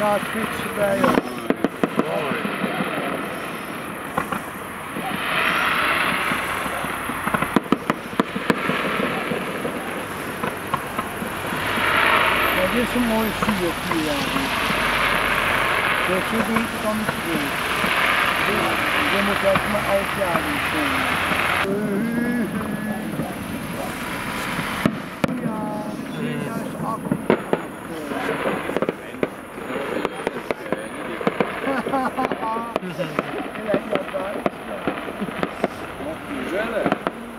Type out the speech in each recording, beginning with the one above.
staat fietsen bij je. Ja, dit is een mooie vuur hier. Dus zo doe ik het dan niet goed. Je moet dat maar elk jaar doen. Ja, 2008. Gezellig.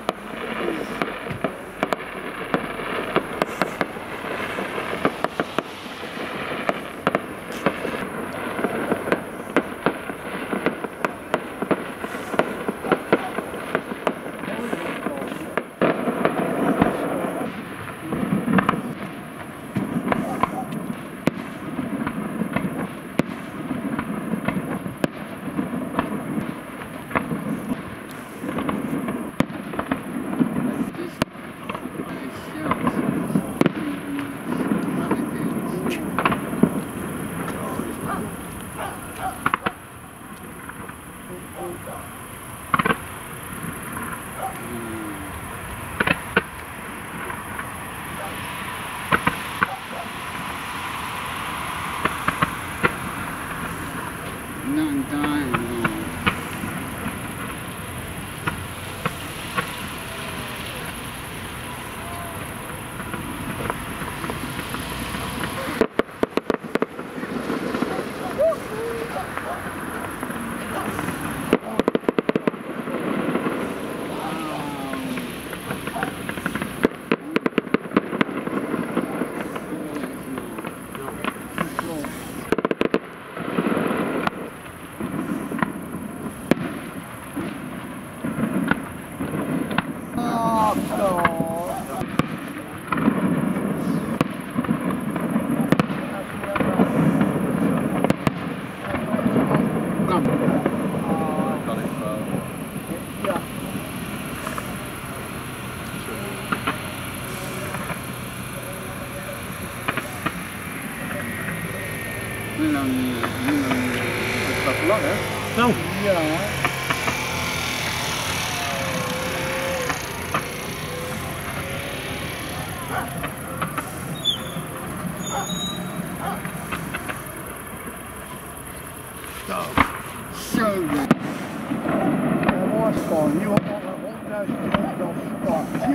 Het gaat lang, hè? Nou. Ja. Zo. Dat was gewoon. Nu op 100.000 euro start.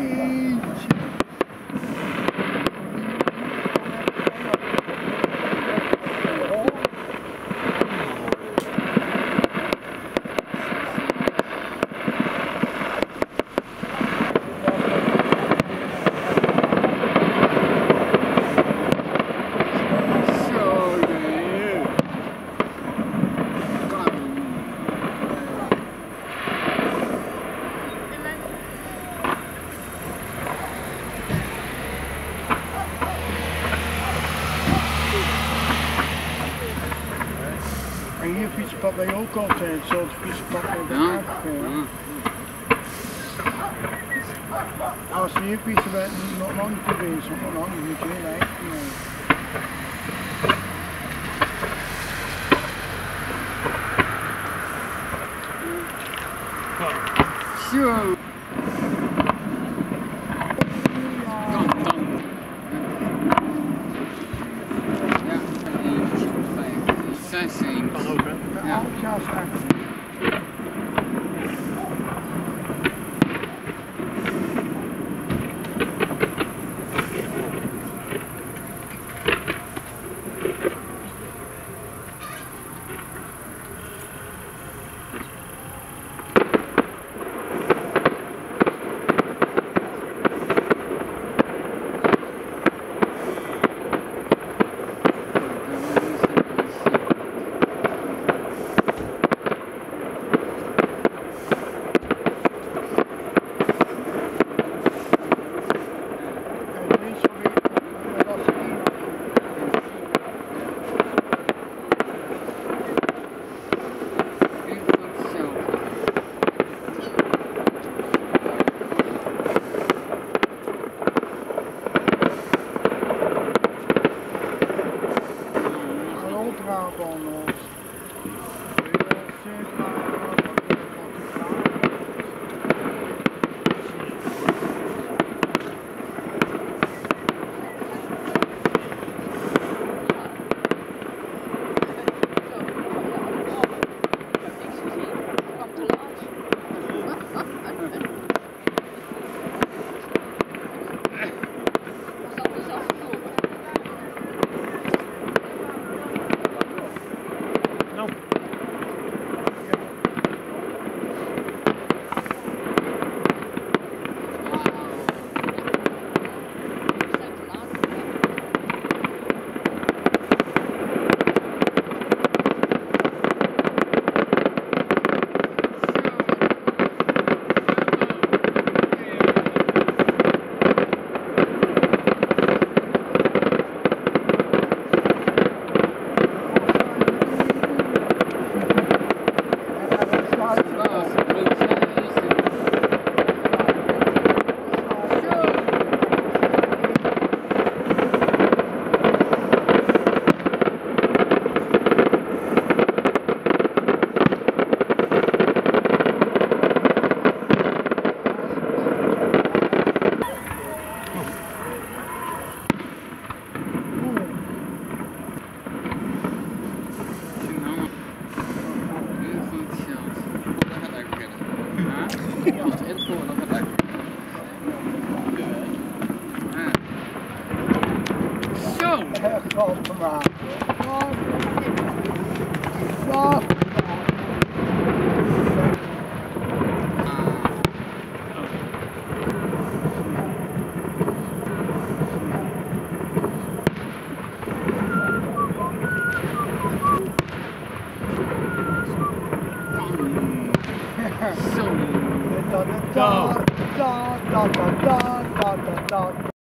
En hier fietspad ben je ook altijd, hetzelfde fietspad met de aangegeven. Als je hier fietsen bent, nog lang niet te wezen, nog lang niet heel lijkt. Zo! Kan ook, hè? Ja, ja, Zo. Da da da da da da da da da da.